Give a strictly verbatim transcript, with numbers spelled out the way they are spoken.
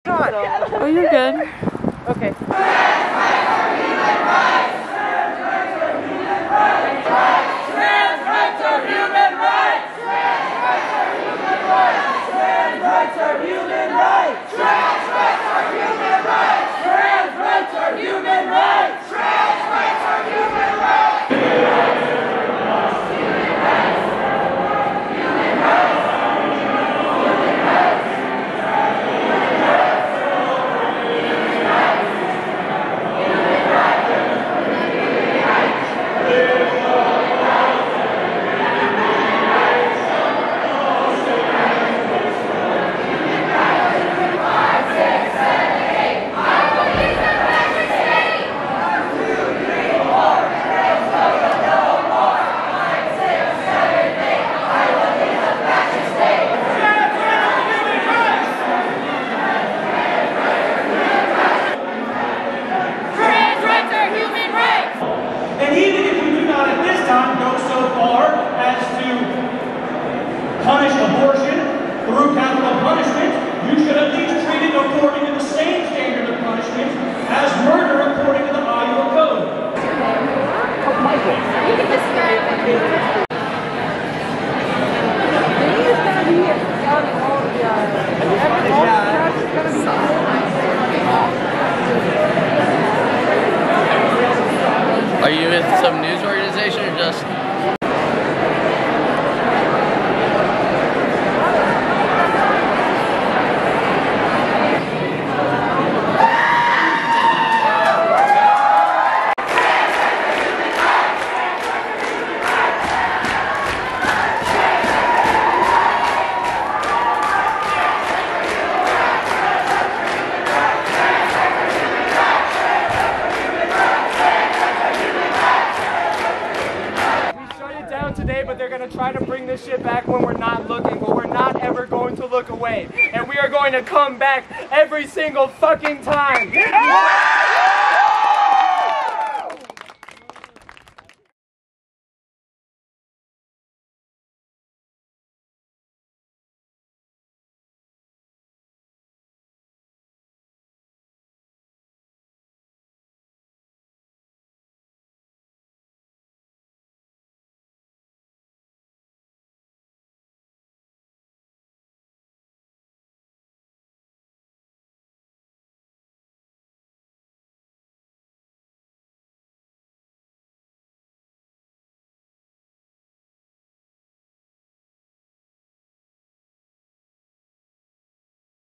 Oh, you're good. Okay. Punish abortion through capital punishment, you should at least treat it according to the same standard of punishment as murder according to the Iowa Code. Oh, Michael. You can describe it. Are you with some news organization or just? Today, but they're going to try to bring this shit back when we're not looking, but we're not ever going to look away. And we are going to come back every single fucking time.